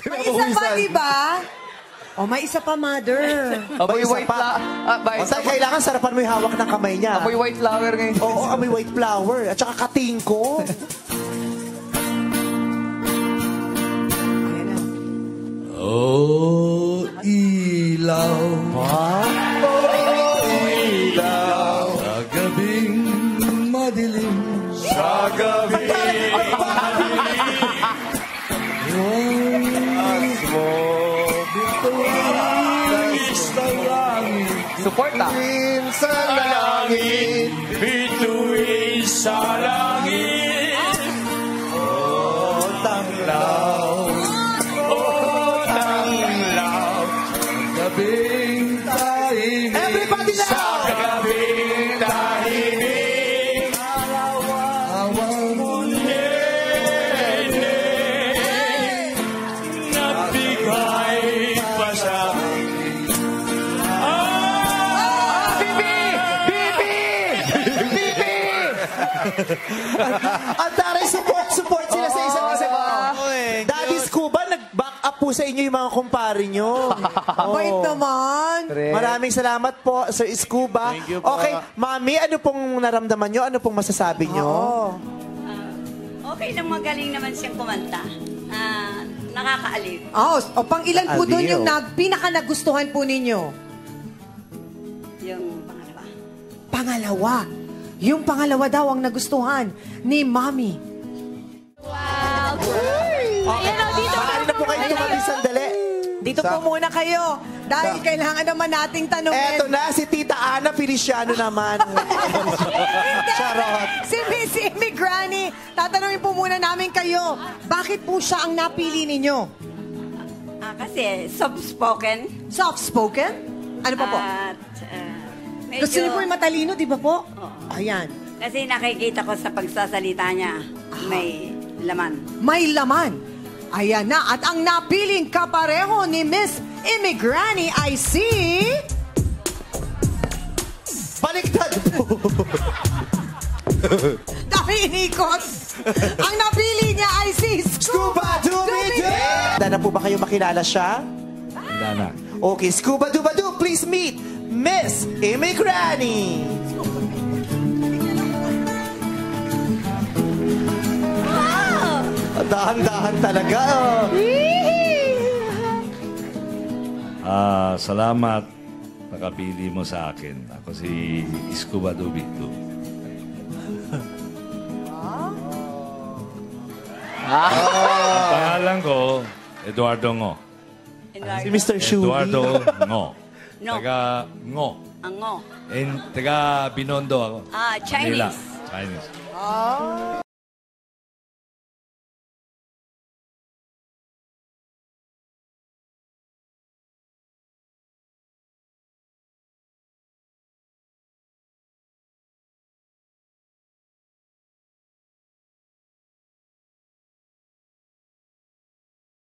May isa pa, di ba? O, may isa pa, mother. Amoy isa white pa. flower. O tayo, kailangan sarapan mo yung hawak ng kamay niya. Amoy white flower ngayon. Oo, amoy white flower. At saka katingko. Oh, ilaw. Oh, ilaw. Sa gabing madilim. Sa gabing Support ah. sa langit. Bituin sa langit. Oh, tanglaw. Oh, tanglaw. Gabing tahimik. Everybody now! Sa gabing tahimik. Awang nene. Nagbigay pa sa Ang taray, support sila sa isa't isa. Daddy Scuba, nag-back up po sa inyo yung mga kumpare nyo. Bait naman. Maraming salamat po, Sir Scuba. Thank you po. Okay, Mami, ano pong naramdaman nyo? Ano pong masasabi nyo? Okay lang, magaling naman siyang kumanta. Nakakaaliw. O, pang ilan po doon Aliw. yung pinaka-nagustuhan po ninyo? Yung pangalawa. Pangalawa. Yung pangalawa daw ang nagustuhan ni Mami. Okay, maaari na po kayo tumabi sandali. Dito po muna kayo. Dahil kailangan naman nating tanungin. Eto na, si Tita Ana Feliciano naman. Charot. Si Miss Amy Granny, tatanungin po muna namin kayo. Bakit po siya ang napili ninyo? Kasi soft-spoken. Soft-spoken? Ano pa po? At medyo... Gusto niyo po yung matalino, di ba po? Oo. Ayan. Kasi nakikita ko sa pagsasalita niya, may laman. May laman. Ayan na. At ang napiling kapareho ni Miss Amy Granny ay si... Baliktad po. Dami inikot. Ang napili niya ay si Scuba Dooby-Doo! Handa na po ba kayo makilala siya? Handa na. Okay, Scuba Dooby-Doo, please meet Miss Amy Granny. Dahan-dahan talaga. Salamat nakapili mo sa akin. Ako si Scuba Dooby-Doo. Ang pangalan ko, Eduardo Ngo. Si Mr. Shuby. Eduardo Ngo. No. Taga Ngo. Ango. Taga Binondo ako. Chinese. Manila. Chinese.